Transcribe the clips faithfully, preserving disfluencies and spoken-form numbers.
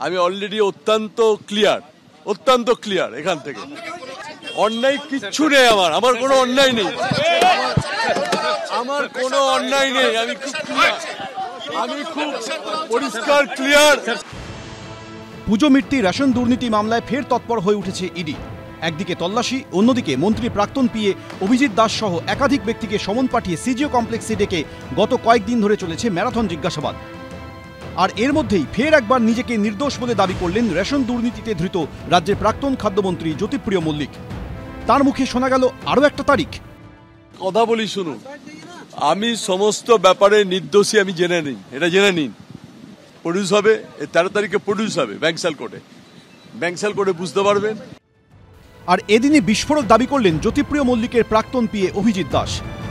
আমি অলরেডি অত্যন্ত ক্লিয়ার, অত্যন্ত ক্লিয়ার। এখান থেকে অন্যায় কিচ্ছু নেই, আমার আমার কোনো অন্যায় নেই, আমার কোনো অন্যায় নেই। আমি খুব ক্লিয়ার, আমি খুব পরিষ্কার ক্লিয়ার। পুজো মিট্টি রেশন দুর্নীতি মামলায় ফের তৎপর হয়ে উঠেছে ইডি। একদিকে তল্লাশি, অন্যদিকে মন্ত্রী প্রাক্তন পিএ অভিজিৎ দাস সহ একাধিক ব্যক্তিকে সমন পাঠিয়ে সিজিও কমপ্লেক্সে ডেকে গত কয়েকদিন ধরে চলেছে ম্যারাথন জিজ্ঞাসাবাদ। আর এর মধ্যেই ফের একবার নিজেকে নির্দোষ বলে দাবি করলেন রেশন দুর্নীতিতে ধৃত রাজ্যের প্রাক্তন খাদ্যমন্ত্রী জ্যোতিপ্রিয় মল্লিক। তার মুখে শোনা গেল আরও একটা তারিখ। কথা বলি শুনুন, আমি সমস্ত ব্যাপারে নির্দোষী আমি জেনে নিন, এটা জেনে নিন। প্রডিউস হবে তেরো তারিখে, প্রডিউস হবে ব্যাংকশাল কোর্টে, ব্যাংকশাল কোর্টে বুঝতে পারবেন। আর এদিনই বিস্ফোরক দাবি করলেন জ্যোতিপ্রিয় মল্লিকের প্রাক্তন পিএ অভিজিৎ দাস।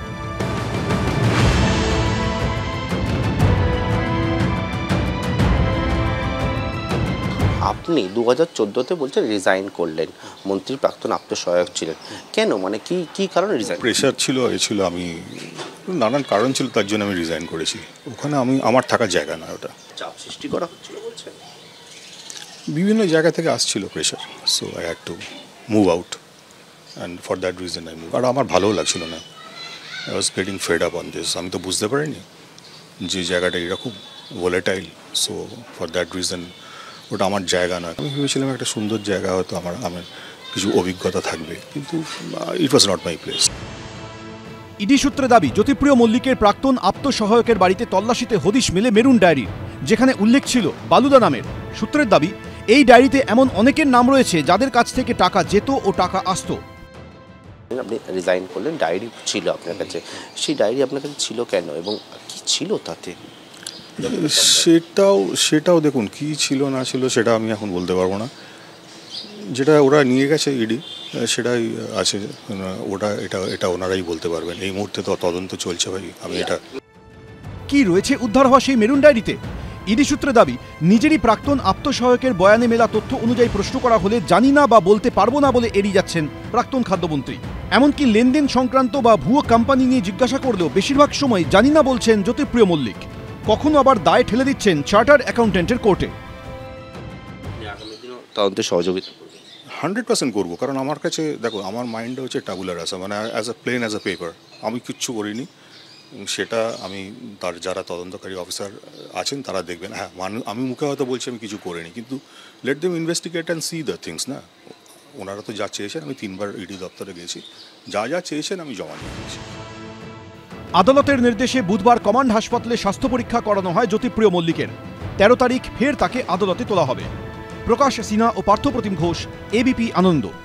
আপনি দু হাজার চোদ্দোতে বলছেন রিজাইন করলেন, মন্ত্রী প্রাক্তন আত্মসহায়ক ছিলেন, কেন? মানে কি কি কারণে রিজাইন? প্রেশার ছিল, এ ছিল, আমি নানান কারণ ছিল, তার জন্য আমি রিজাইন করেছি। ওখানে আমি আমার থাকার জায়গা না, ওটা চাপ সৃষ্টি করা হচ্ছিল বলছেন। বিভিন্ন জায়গা থেকে আসছিল pressure, so I had to move out and for that reason I move. আর আমার ভালোও লাগছিল না, I was getting fed up on this. আমি তো বুঝতে পারিনি যে জায়গাটা এরকম volatile, so for that reason ওটা আমার জায়গা নয়। আমি ভেবেছিলাম একটা সুন্দর জায়গা, হয়তো আমার আমার কিছু অভিজ্ঞতা থাকবে, কিন্তু it was not my place. ED সূত্রে দাবি, জ্যোতিপ্রিয় মল্লিকের প্রাক্তন আত্মসহায়কের বাড়িতে তল্লাশিতে হদিশ মেলে মেরুন ডায়েরির, যেখানে উল্লেখ ছিল বালুদা নামের। সূত্রের দাবি, এই ডায়েরিতে এমন অনেকের নাম রয়েছে যাদের কাছ থেকে টাকা যেত ও টাকা আসতো। আপনি রিজাইন করলেন, ডায়েরি ছিল আপনার কাছে, সেই ডায়েরি আপনার কাছে ছিল কেন এবং কি ছিল তাতে? সেটাও সেটাও দেখুন, কি ছিল না ছিল সেটা আমি এখন বলতে পারবো না। যেটা ওরা নিয়ে গেছে ইডি, সেটাই আছে, ওটা এটা এটা ওনারাই বলতে পারবেন। এই মুহূর্তে তো তদন্ত চলছে ভাই, আমি এটা কি রয়েছে উদ্ধার হওয়া সেই মেরুন ডায়েরিতে? ইডি সূত্রে দাবি, নিজেরই প্রাক্তন আত্মসহায়কের বয়ানে মেলা তথ্য অনুযায়ী প্রশ্ন করা হলে জানি না বা বলতে পারবো না বলে এড়িয়ে যাচ্ছেন প্রাক্তন খাদ্যমন্ত্রী। এমনকি লেনদেন সংক্রান্ত বা ভুয়ো কোম্পানি নিয়ে জিজ্ঞাসা করলেও বেশিরভাগ সময় জানি না বলছেন জ্যোতিপ্রিয় মল্লিক। কখনো আবার দায় ঠেলে দিচ্ছেন চার্টার্ড অ্যাকাউন্টেন্টের কোর্টে। তদন্তে সহযোগিতা হান্ড্রেড পার্সেন্ট করবো, কারণ আমার কাছে দেখো, আমার মাইন্ডে হচ্ছে টাবুলার আসা, মানে as a plain as a paper. আমি কিচ্ছু করিনি, সেটা আমি তার যারা তদন্তকারী অফিসার আছেন তারা দেখবেন। হ্যাঁ, আমি মুখে হয়তো বলছি আমি কিছু করিনি, কিন্তু let them investigate and see the things না। ওনারা তো যা চেয়েছেন, আমি তিনবার ইডি দপ্তরে গেছি, যা যা চেয়েছেন আমি জমা দিয়ে দিয়েছি। আদালতের নির্দেশে বুধবার কমান্ড হাসপাতালে স্বাস্থ্য পরীক্ষা করানো হয় জ্যোতিপ্রিয় মল্লিকের। তেরো তারিখ ফের তাকে আদালতে তোলা হবে। প্রকাশ সিনহা ও পার্থপ্রতিম ঘোষ, এবিপি আনন্দ।